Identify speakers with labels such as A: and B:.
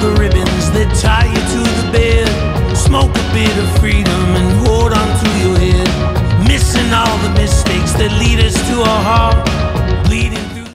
A: the ribbons that tie you to the bed. Smoke a bit of freedom and hold on to your head. Missing all the mistakes that lead us to our heart, bleeding.